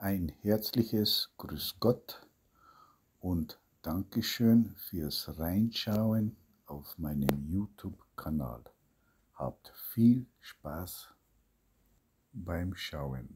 Ein herzliches Grüß Gott und Dankeschön fürs Reinschauen auf meinem YouTube-Kanal. Habt viel Spaß beim Schauen.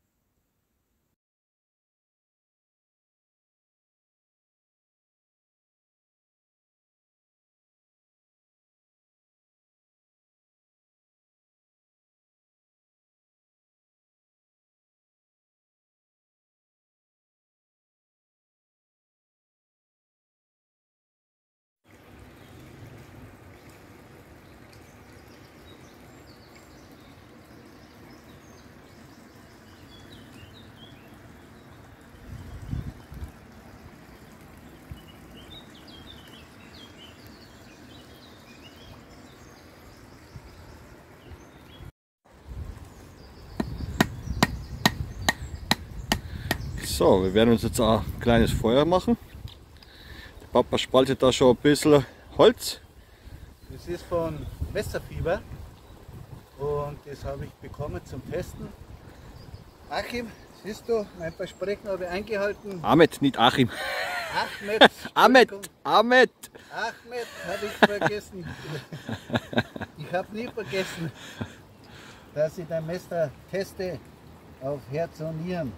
So, wir werden uns jetzt ein kleines Feuer machen. Der Papa spaltet da schon ein bisschen Holz. Das ist von Messerfieber und das habe ich bekommen zum Testen. Achim, siehst du, mein Versprechen habe ich eingehalten. Ahmed, nicht Achim. Ahmed, Ahmed Ahmed habe ich vergessen. Ich habe nie vergessen, dass ich dein Messer teste auf Herz und Nieren.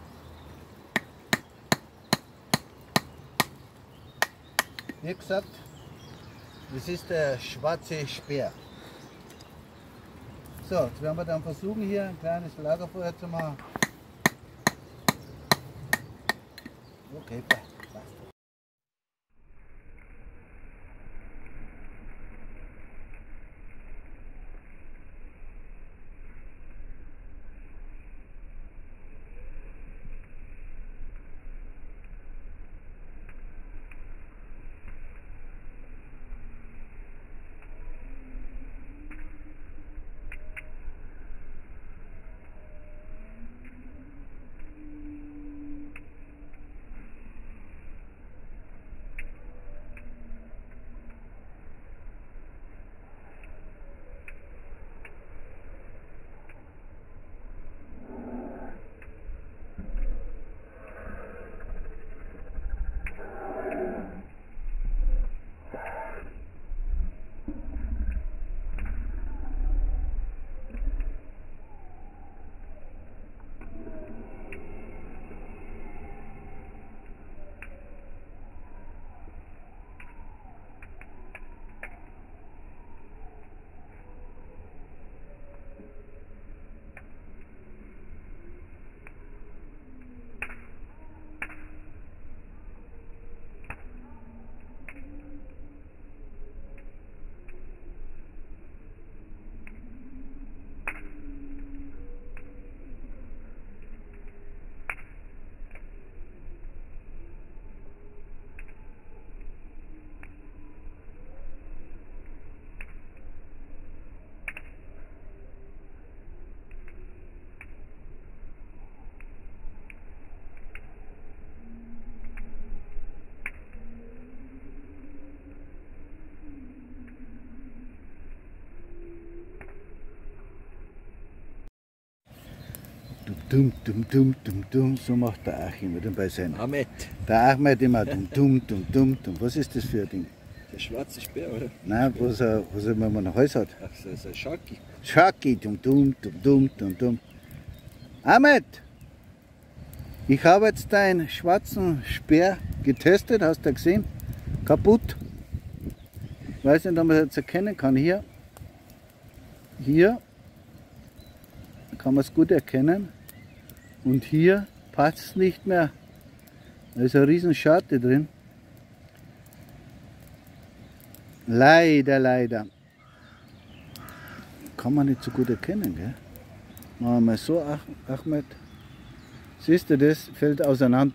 Wie gesagt, das ist der schwarze Speer. So, jetzt werden wir dann versuchen, hier ein kleines Lagerfeuer zu machen. Okay, passt. Dum, dum, dum, dum, dum, so macht der Achim wieder bei seinem. Ahmed. Der Ahmed immer dum, dum, dum, dum, dum. Was ist das für ein Ding? Der schwarze Speer, oder? Nein, was er wenn man einen Hals hat. Ach, so ist ein Schaki. Schaki, dum, dum, dum, dum, dum, dum. Ahmed, ich habe jetzt deinen schwarzen Speer getestet, hast du gesehen? Kaputt. Ich weiß nicht, ob man es jetzt erkennen kann. Hier kann man es gut erkennen. Und hier passt es nicht mehr. Da ist eine riesen Scharte drin. Leider. Kann man nicht so gut erkennen, gell? Machen wir mal so, Ahmed. Siehst du das? Fällt auseinander.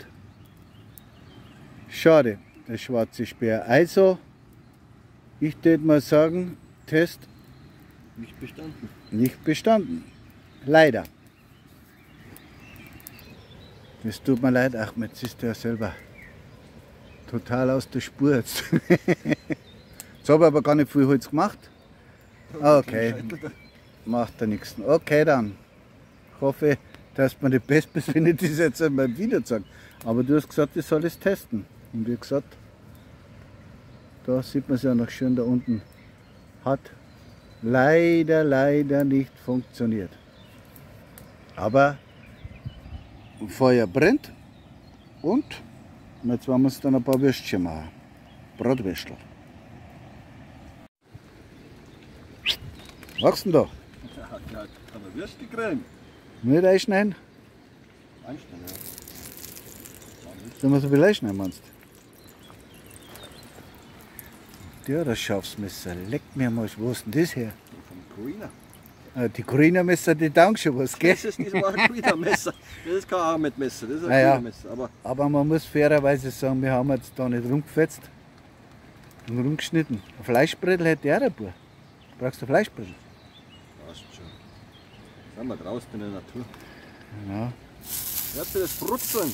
Schade, der schwarze Speer. Also, ich würde mal sagen, Test Nicht bestanden. nicht bestanden. Leider. Das tut mir leid, Ahmed, siehst du ja selber. Total aus der Spur jetzt. Jetzt habe ich aber gar nicht viel Holz gemacht. Okay, macht ja nichts. Okay dann. Ich hoffe, dass man nicht best bist, wenn ich das jetzt einmal wieder sage. Aber du hast gesagt, ich soll es testen. Und wie gesagt, da sieht man es ja noch schön da unten. Hat leider nicht funktioniert. Aber Feuer brennt und jetzt wollen wir uns dann ein paar Würstchen machen. Bratwürstel. Was machst du denn da? Ja, kann man Würstchen grillen. Nicht einschneiden? Einstellen, ja. Sollen wir so viel einschneiden, meinst du? Ja, das Schafsmesser. Leck mir mal, wo ist denn das her? Vom Grüner. Die grünen Messer, die taugen schon was, gell? Das ist nicht mal ein Grüner-Messer. Das ist kein Ahmed-Messer, das ist ein Naja. Grüner-Messer. Aber man muss fairerweise sagen, wir haben jetzt da nicht rumgefetzt und rumgeschnitten. Ein Fleischbrettel hätte ich auch dabei. Brauchst du Fleischbrettel? Passt schon. Sind wir draußen in der Natur. Ja. Hört ihr das Brutzeln?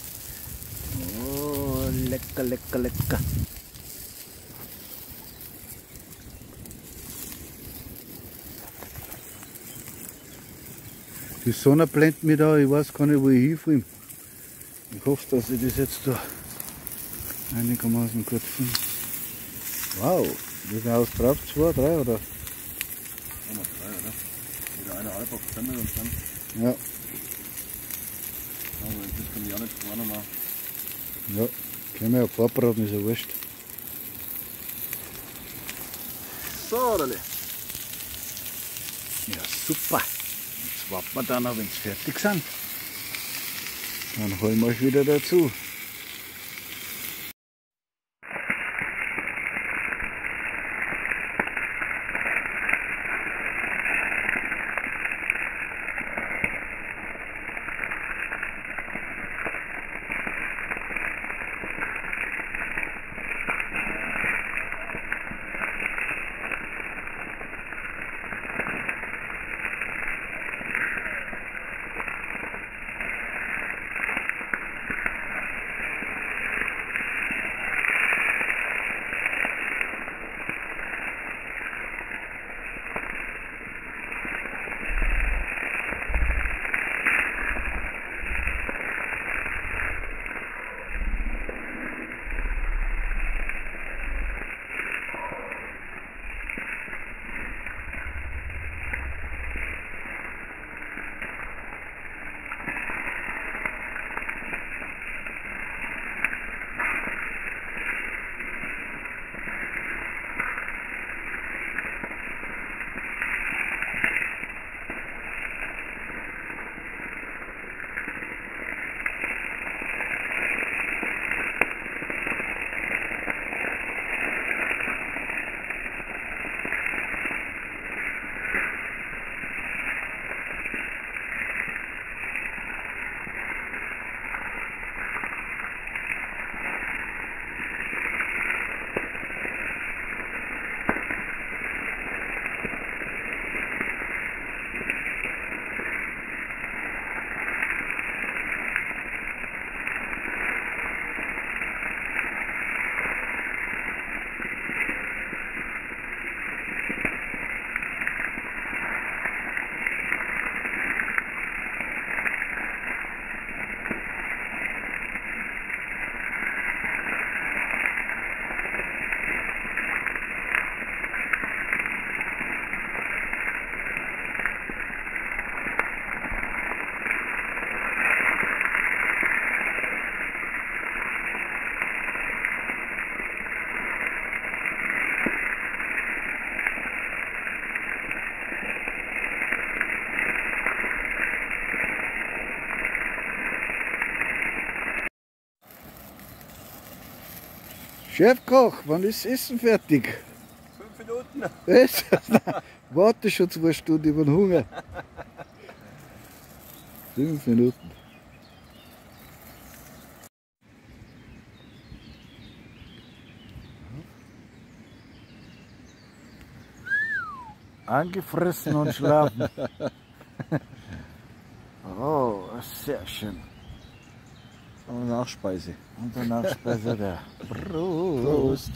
Oh, lecker. Die Sonne blendet mich da, ich weiß gar nicht, wo ich hinfilme. Ich hoffe, dass ich das jetzt da einigermaßen gut finde. Wow, wie viel Haus drauf? 2, 3 oder? Haben wir 3, oder? Wieder eine halb auf Kremmel und dann Ja, haben wir das kann ich auch nicht vorne machen. ja. Können wir ja vorbraten, ist ja wurscht. So, Dali. Ja, super. Jetzt warten wir dann noch, wenn sie fertig sind. Dann holen wir euch wieder dazu. Chefkoch, wann ist das Essen fertig? 5 Minuten. Was? Warte schon 2 Stunden über den Hunger. 5 Minuten. Angefressen und schlafen. Oh, sehr schön. Und Nachspeise. Und der Nachspeise der Prost.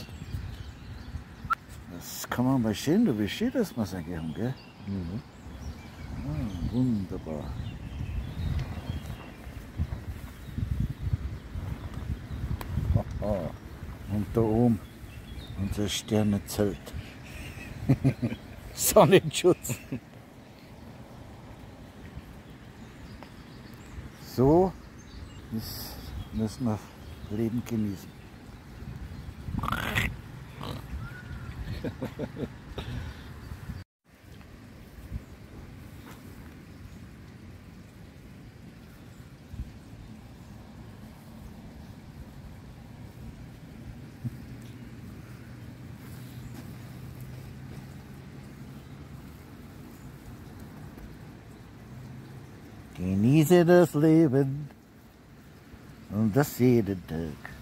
Das kann man mal sehen, wie schön das muss geben, gell? Mhm. Ah, wunderbar. Oh, und da oben unser Sternenzelt. Sonnenschutz. So müssen wir Leben genießen. Genieße das Leben und das jeden Tag.